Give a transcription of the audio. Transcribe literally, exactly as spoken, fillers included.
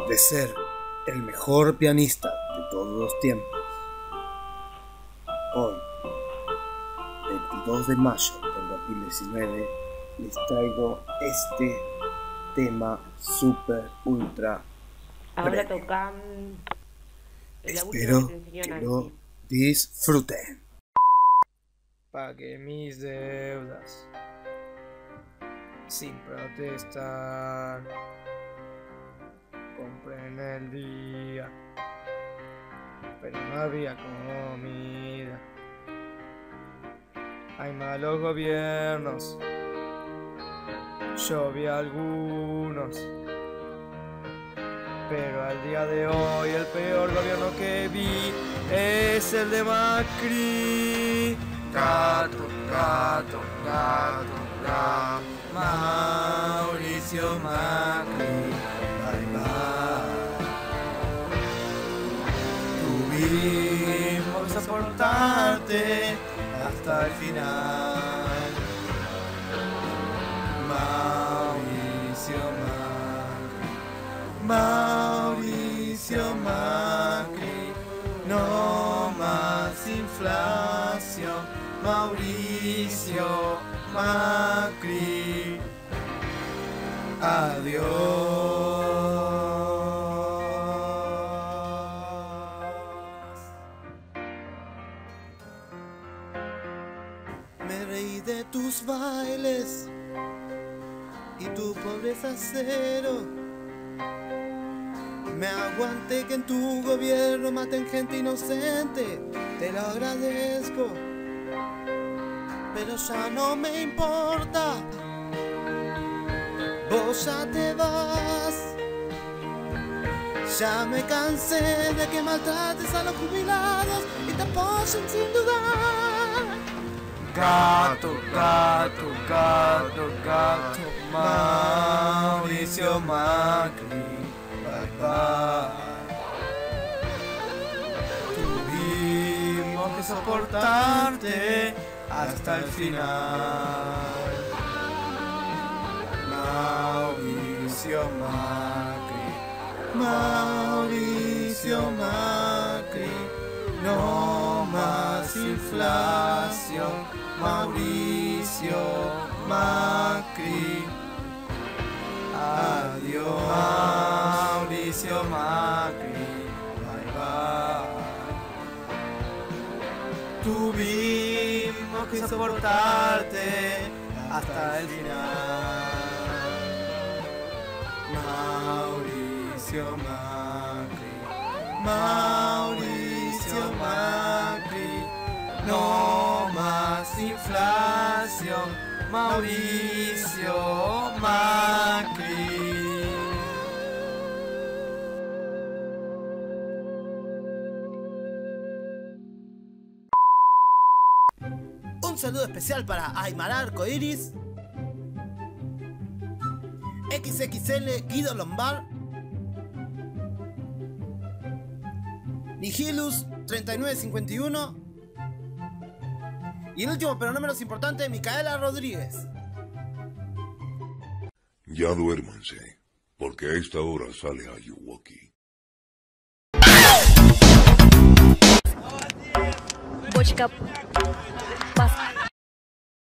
de ser el mejor pianista de todos los tiempos. Hoy, veintidós de mayo del dos mil diecinueve, les traigo este tema super ultra Ahora premium. tocan. Espero que lo disfruten. Pagué mis deudas sin protestar. Compré en el día, pero no había comida. Hay malos gobiernos, yo vi algunos, pero al día de hoy el peor gobierno que vi es el de Macri. Gato, gato, gato, gato, Mauricio Macri, bye bye. Tuvimos que soportarte hasta el final. Mauricio Macri, Mauricio Macri, no más inflación. Mauricio Macri, adiós. Me reí de tus bailes y tu pobreza cero. Me aguanté que en tu gobierno maten gente inocente, te lo agradezco. Pero ya no me importa, vos ya te vas. Ya me cansé de que maltrates a los jubilados y te apoyen sin dudar. Gato, gato, gato, gato, Mauricio Macri, bye bye. Tuvimos que soportarte hasta el final. Mauricio Macri, Mauricio Macri, no más inflación. Mauricio Macri, adiós. Mauricio Macri, bye bye. Tuvimos que soportarte hasta el final. Mauricio Macri, Mauricio Macri, no más inflación. Mauricio Macri. Un saludo especial para Aymar Arcoiris, X X L Guido Lombard, Nihilus treinta y nueve cincuenta y uno y el último pero no menos importante, Micaela Rodríguez. Ya duérmanse, porque a esta hora sale Ayuwoki. Бочка, пас.